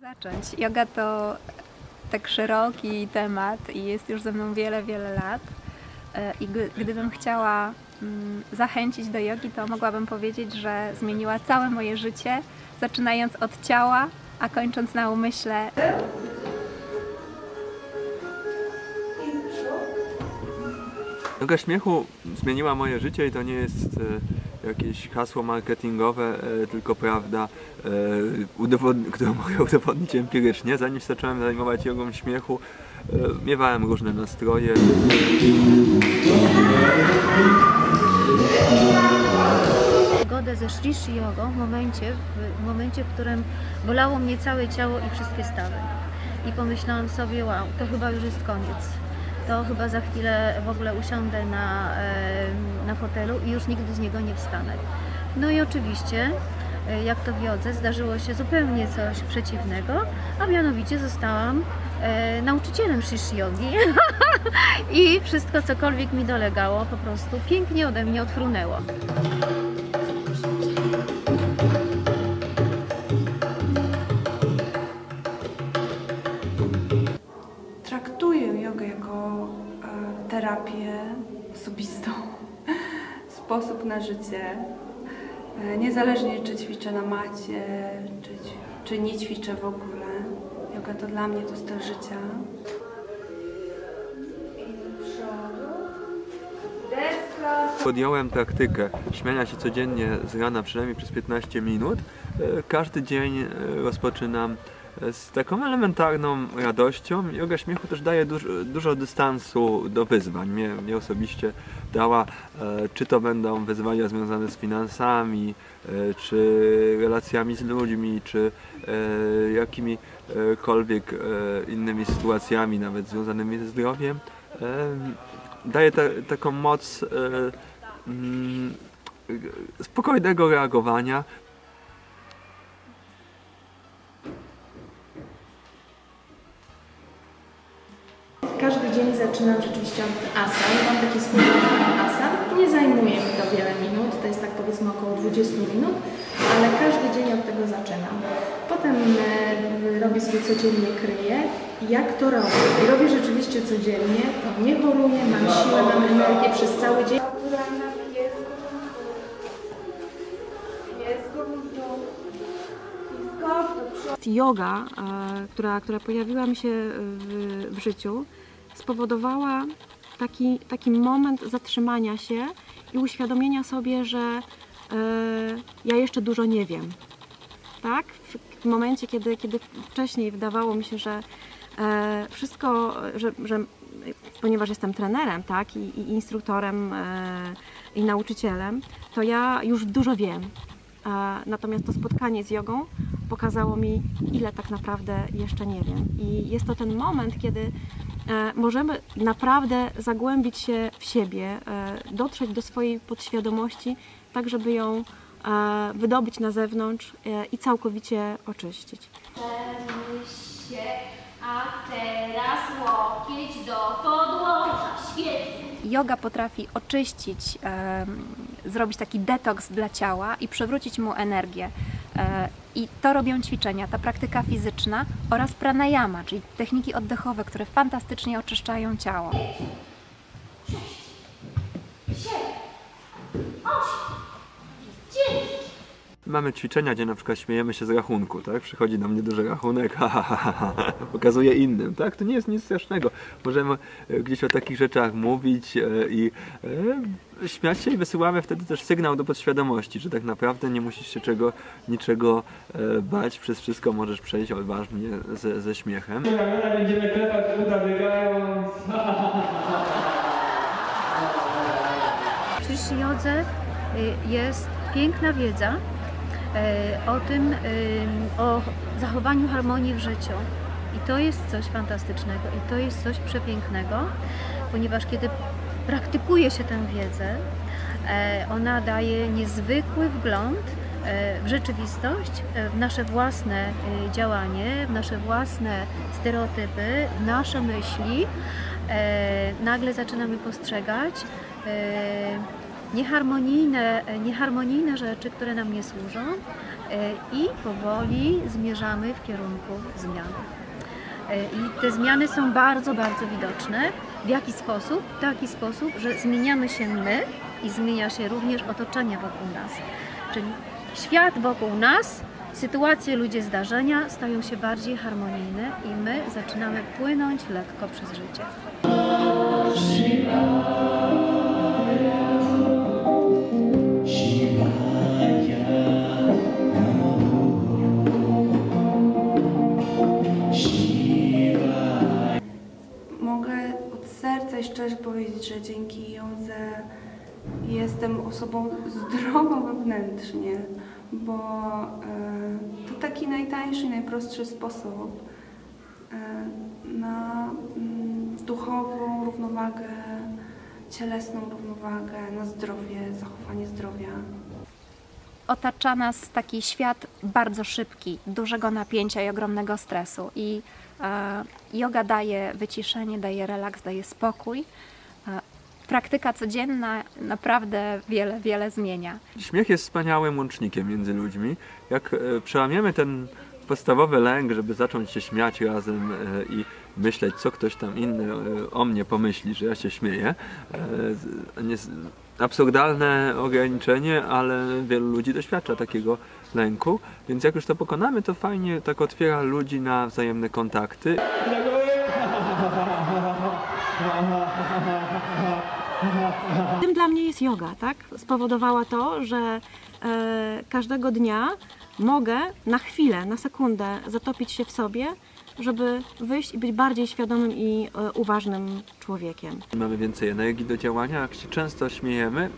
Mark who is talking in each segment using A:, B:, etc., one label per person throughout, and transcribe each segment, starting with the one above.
A: Zacząć. Joga to tak szeroki temat i jest już ze mną wiele, wiele lat. I gdybym chciała zachęcić do jogi, to mogłabym powiedzieć, że zmieniła całe moje życie, zaczynając od ciała, a kończąc na umyśle.
B: Joga śmiechu zmieniła moje życie i to nie jest jakieś hasło marketingowe, tylko prawda, którą mogę udowodnić empirycznie. Zanim zacząłem zajmować jogą śmiechu, miewałem różne nastroje.
C: Przygodę ze Shrishi Jogą w momencie, w którym bolało mnie całe ciało i wszystkie stawy. I pomyślałam sobie, wow, to chyba już jest koniec. To chyba za chwilę w ogóle usiądę na fotelu i już nigdy z niego nie wstanę. No i oczywiście, jak to w jodze, zdarzyło się zupełnie coś przeciwnego, a mianowicie zostałam nauczycielem Shrishi Jogi i wszystko, cokolwiek mi dolegało, po prostu pięknie ode mnie odfrunęło.
D: Traktuję jogę jako terapię osobistą, sposób na życie. Niezależnie czy ćwiczę na macie, czy nie ćwiczę w ogóle. Joga to dla mnie to styl życia.
B: Podjąłem praktykę śmiania się codziennie z rana, przynajmniej przez 15 minut. Każdy dzień rozpoczynam z taką elementarną radością. Joga śmiechu też daje dużo dystansu do wyzwań. Mnie osobiście dała, czy to będą wyzwania związane z finansami, czy relacjami z ludźmi, czy jakimikolwiek innymi sytuacjami, nawet związanymi ze zdrowiem. Daje taką moc spokojnego reagowania.
E: Każdy dzień zaczynam rzeczywiście od asan. Mam taki swój zestaw asan. Nie zajmuje mi to wiele minut, to jest tak powiedzmy około 20 minut, ale każdy dzień od tego zaczynam. Potem robię sobie codziennie kryję. Jak to robię? I robię rzeczywiście codziennie, to nie choruję, mam siłę, mam energię przez cały dzień.
F: Joga, która pojawiła mi się w życiu, spowodowała taki moment zatrzymania się i uświadomienia sobie, że ja jeszcze dużo nie wiem. Tak? W momencie, kiedy wcześniej wydawało mi się, że wszystko, że ponieważ jestem trenerem, tak, i instruktorem, i nauczycielem, to ja już dużo wiem. Natomiast to spotkanie z jogą pokazało mi, ile tak naprawdę jeszcze nie wiem. I jest to ten moment, kiedy możemy naprawdę zagłębić się w siebie, dotrzeć do swojej podświadomości, tak żeby ją wydobyć na zewnątrz i całkowicie oczyścić.
C: Się, a teraz łokieć do podłoża. Świetnie.
A: Joga potrafi oczyścić, zrobić taki detoks dla ciała i przywrócić mu energię. I to robią ćwiczenia, ta praktyka fizyczna oraz pranayama, czyli techniki oddechowe, które fantastycznie oczyszczają ciało.
C: 6, 7, 8, 9.
B: Mamy ćwiczenia, gdzie na przykład śmiejemy się z rachunku, tak? Przychodzi nam nieduży rachunek, pokazuje innym, tak? To nie jest nic strasznego. Możemy gdzieś o takich rzeczach mówić i śmiać się i wysyłamy wtedy też sygnał do podświadomości, że tak naprawdę nie musisz się niczego bać, przez wszystko możesz przejść odważnie ze śmiechem.
G: Będziemy klepać uda biegając.
C: W Shrishi Jodze jest piękna wiedza o tym, o zachowaniu harmonii w życiu. I to jest coś fantastycznego i to jest coś przepięknego, ponieważ kiedy praktykuje się tę wiedzę, ona daje niezwykły wgląd w rzeczywistość, w nasze własne działanie, w nasze własne stereotypy, w nasze myśli. Nagle zaczynamy postrzegać nieharmonijne rzeczy, które nam nie służą, i powoli zmierzamy w kierunku zmian. I te zmiany są bardzo, bardzo widoczne. W jaki sposób? W taki sposób, że zmieniamy się my i zmienia się również otoczenie wokół nas. Czyli świat wokół nas, sytuacje, ludzie, zdarzenia stają się bardziej harmonijne i my zaczynamy płynąć lekko przez życie.
D: Mogę od serca i szczerze powiedzieć, że dzięki jodze jestem osobą zdrową wewnętrznie, bo to taki najtańszy i najprostszy sposób na duchową równowagę, cielesną równowagę, na zdrowie, zachowanie zdrowia.
A: Otacza nas taki świat bardzo szybki, dużego napięcia i ogromnego stresu. I joga daje wyciszenie, daje relaks, daje spokój. Praktyka codzienna naprawdę wiele, wiele zmienia.
B: Śmiech jest wspaniałym łącznikiem między ludźmi. Jak przełamiemy ten podstawowy lęk, żeby zacząć się śmiać razem i myśleć, co ktoś tam inny o mnie pomyśli, że ja się śmieję. Absurdalne ograniczenie, ale wielu ludzi doświadcza takiego lęku, więc jak już to pokonamy, to fajnie tak otwiera ludzi na wzajemne kontakty.
F: Tym dla mnie jest yoga, tak? Spowodowała to, że każdego dnia mogę na chwilę, na sekundę zatopić się w sobie, żeby wyjść i być bardziej świadomym i uważnym człowiekiem.
B: Mamy więcej energii do działania, jak się często śmiejemy,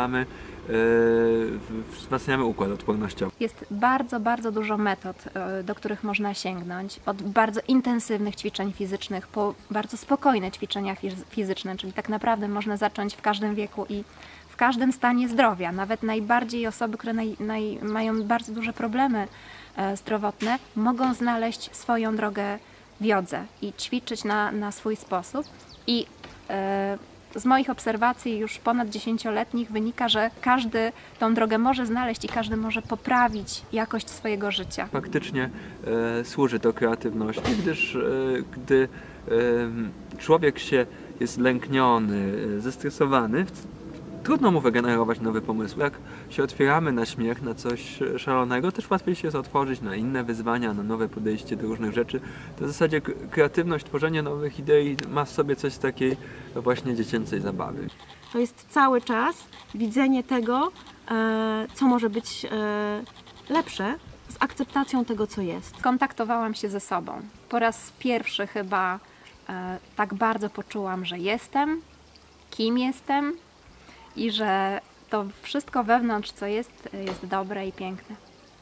B: wzmacniamy układ odpornościowy.
A: Jest bardzo, bardzo dużo metod, do których można sięgnąć. Od bardzo intensywnych ćwiczeń fizycznych po bardzo spokojne ćwiczenia fizyczne, czyli tak naprawdę można zacząć w każdym wieku i w każdym stanie zdrowia. Nawet najbardziej osoby, które mają bardzo duże problemy zdrowotne, mogą znaleźć swoją drogę w jodze i ćwiczyć na swój sposób. I z moich obserwacji już ponad 10-letnich wynika, że każdy tą drogę może znaleźć i każdy może poprawić jakość swojego życia.
B: Faktycznie służy to kreatywności, gdyż gdy człowiek jest lękniony, zestresowany, trudno mu wygenerować nowe pomysły. Jak się otwieramy na śmiech, na coś szalonego, też łatwiej się jest otworzyć na inne wyzwania, na nowe podejście do różnych rzeczy. To w zasadzie kreatywność, tworzenie nowych idei ma w sobie coś z takiej właśnie dziecięcej zabawy.
F: To jest cały czas widzenie tego, co może być lepsze, z akceptacją tego, co jest.
A: Kontaktowałam się ze sobą. Po raz pierwszy chyba tak bardzo poczułam, że jestem, kim jestem, i że to wszystko wewnątrz, co jest dobre i piękne.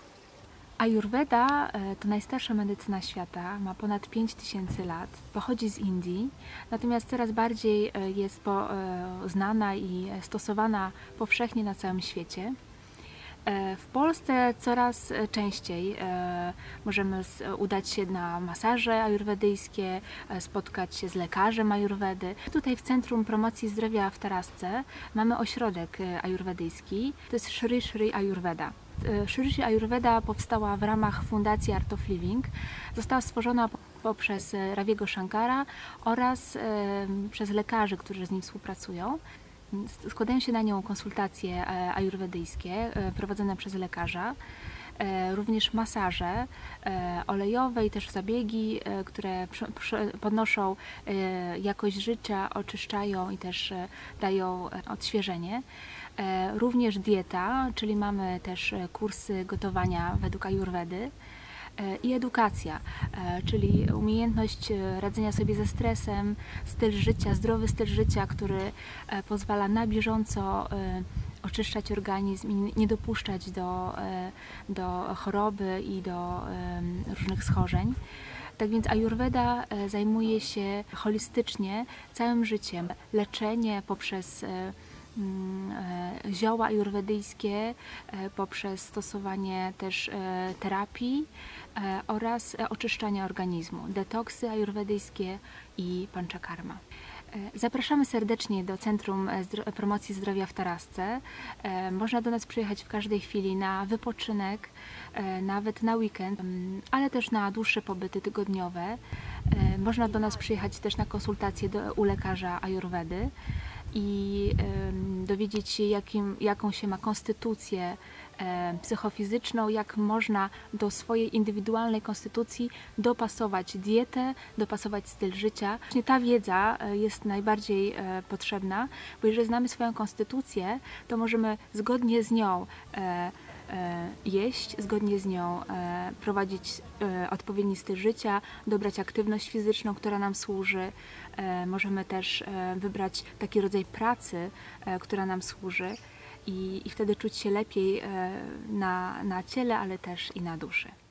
H: Ayurveda to najstarsza medycyna świata, ma ponad 5000 lat, pochodzi z Indii, natomiast coraz bardziej jest znana i stosowana powszechnie na całym świecie. W Polsce coraz częściej możemy udać się na masaże ajurwedyjskie, spotkać się z lekarzem ajurwedy. Tutaj w Centrum Promocji Zdrowia w Tarasce mamy ośrodek ajurwedyjski, to jest Shri Shri Ayurveda. Shri Shri Ayurveda powstała w ramach Fundacji Art of Living. Została stworzona poprzez Raviego Shankara oraz przez lekarzy, którzy z nim współpracują. Składają się na nią konsultacje ajurwedyjskie prowadzone przez lekarza, również masaże olejowe i też zabiegi, które podnoszą jakość życia, oczyszczają i też dają odświeżenie. Również dieta, czyli mamy też kursy gotowania według ajurwedy. I edukacja, czyli umiejętność radzenia sobie ze stresem, styl życia, zdrowy styl życia, który pozwala na bieżąco oczyszczać organizm i nie dopuszczać do choroby i do różnych schorzeń. Tak więc Ayurveda zajmuje się holistycznie całym życiem. Leczenie poprzez zioła ajurwedyjskie, poprzez stosowanie też terapii oraz oczyszczania organizmu, detoksy ajurwedyjskie i panchakarma. Zapraszamy serdecznie do Centrum Promocji Zdrowia w Tarasce. Można do nas przyjechać w każdej chwili na wypoczynek, nawet na weekend, ale też na dłuższe pobyty tygodniowe. Można do nas przyjechać też na konsultacje u lekarza Ajurwedy i dowiedzieć się, jaką się ma konstytucję psychofizyczną, jak można do swojej indywidualnej konstytucji dopasować dietę, dopasować styl życia. Właśnie ta wiedza jest najbardziej potrzebna, bo jeżeli znamy swoją konstytucję, to możemy zgodnie z nią jeść, zgodnie z nią prowadzić odpowiedni styl życia, dobrać aktywność fizyczną, która nam służy. Możemy też wybrać taki rodzaj pracy, która nam służy i wtedy czuć się lepiej na ciele, ale też i na duszy.